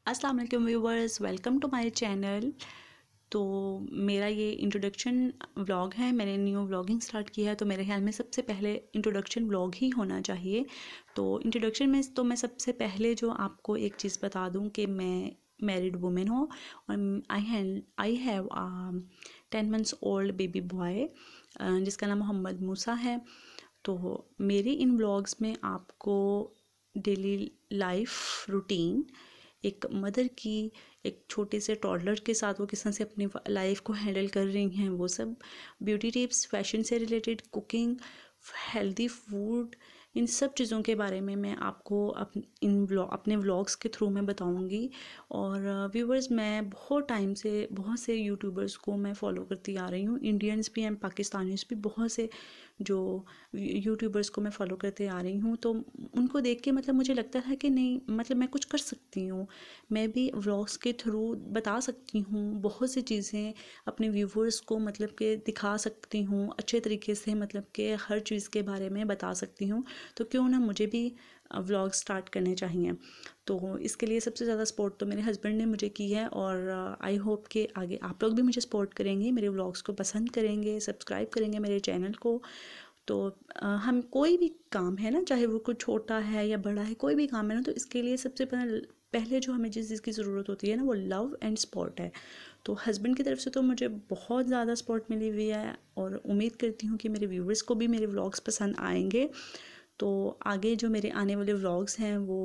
अस्सलाम वालेकुम viewers, welcome to my channel. तो मेरा ये इंट्रोडक्शन व्लॉग है। मैंने न्यू व्लॉगिंग स्टार्ट किया है, तो मेरे ख्याल में सबसे पहले इंट्रोडक्शन व्लॉग ही होना चाहिए। तो इंट्रोडक्शन में तो मैं सबसे पहले जो आपको एक चीज़ बता दूं कि मैं मैरिड वुमेन हूँ और I have 10 months old baby boy जिसका नाम मोहम्मद मूसा है। तो मेरी इन व्लॉग्स में आपको डेली लाइफ रूटीन, एक मदर की एक छोटे से टॉडलर के साथ वो किस तरह से अपनी लाइफ को हैंडल कर रही हैं, वो सब, ब्यूटी टिप्स, फैशन से रिलेटेड, कुकिंग, हेल्दी फूड, इन सब चीज़ों के बारे में मैं आपको अपने व्लॉग्स के थ्रू मैं बताऊंगी। और व्यूवर्स, मैं बहुत टाइम से बहुत से यूट्यूबर्स को मैं फॉलो करती आ रही हूँ, इंडियंस भी एंड पाकिस्तानीज भी, बहुत से जो यूट्यूबर्स को मैं फॉलो करते आ रही हूँ। तो उनको देख के मतलब मुझे लगता था कि नहीं, मतलब मैं कुछ कर सकती हूँ, मैं भी व्लॉग्स के थ्रू बता सकती हूँ बहुत सी चीज़ें अपने व्यूवर्स को, मतलब कि दिखा सकती हूँ अच्छे तरीके से, मतलब कि हर चीज़ के बारे में बता सकती हूँ। तो क्यों ना मुझे भी व्लॉग स्टार्ट करने चाहिए। तो इसके लिए सबसे ज़्यादा सपोर्ट तो मेरे हस्बैंड ने मुझे की है, और आई होप कि आगे आप लोग भी मुझे सपोर्ट करेंगे, मेरे व्लॉग्स को पसंद करेंगे, सब्सक्राइब करेंगे मेरे चैनल को। तो हम कोई भी काम है ना, चाहे वो कुछ छोटा है या बड़ा है, कोई भी काम है ना, तो इसके लिए सबसे पहले जो हमें जिस चीज़ की ज़रूरत होती है ना, वो लव एंड सपोर्ट है। तो हस्बैंड की तरफ से तो मुझे बहुत ज़्यादा सपोर्ट मिली हुई है, और उम्मीद करती हूँ कि मेरे व्यूवर्स को भी मेरे व्लॉग्स पसंद आएंगे। तो आगे जो मेरे आने वाले व्लॉग्स हैं वो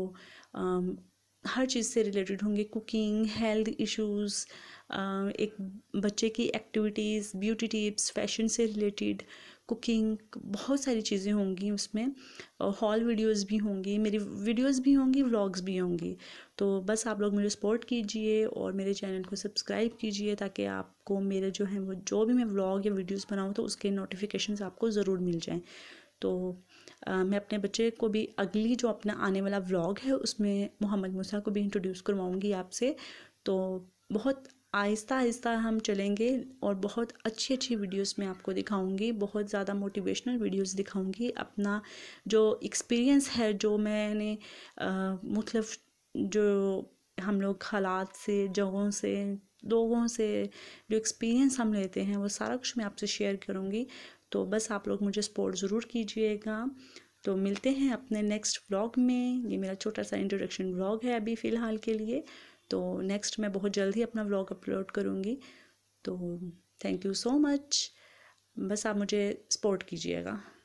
हर चीज़ से रिलेटेड होंगे, कुकिंग, हेल्थ इश्यूज़, एक बच्चे की एक्टिविटीज़, ब्यूटी टिप्स, फैशन से रिलेटेड, कुकिंग, बहुत सारी चीज़ें होंगी उसमें। हॉल वीडियोस भी होंगी, मेरी वीडियोस भी होंगी, व्लॉग्स भी होंगी। तो बस आप लोग मुझे सपोर्ट कीजिए और मेरे चैनल को सब्सक्राइब कीजिए, ताकि आपको मेरे जो हैं वो जो भी मैं व्लॉग या वीडियोस बनाऊँ तो उसके नोटिफिकेशंस आपको ज़रूर मिल जाएँ। तो मैं अपने बच्चे को भी अगली जो अपना आने वाला व्लॉग है उसमें मोहम्मद मूसा को भी इंट्रोड्यूस करवाऊँगी आपसे। तो बहुत आहिस्ता आहिस्ता हम चलेंगे, और बहुत अच्छी अच्छी वीडियोस मैं आपको दिखाऊंगी, बहुत ज़्यादा मोटिवेशनल वीडियोस दिखाऊंगी। अपना जो एक्सपीरियंस है, जो मैंने मतलब जो हम लोग हालात से, जगहों से, लोगों से जो एक्सपीरियंस हम लेते हैं, वो सारा कुछ मैं आपसे शेयर करूँगी। तो बस आप लोग मुझे सपोर्ट ज़रूर कीजिएगा। तो मिलते हैं अपने नेक्स्ट व्लॉग में। ये मेरा छोटा सा इंट्रोडक्शन व्लॉग है अभी फ़िलहाल के लिए। तो नेक्स्ट मैं बहुत जल्द ही अपना व्लॉग अपलोड करूँगी। तो थैंक यू सो मच, बस आप मुझे सपोर्ट कीजिएगा।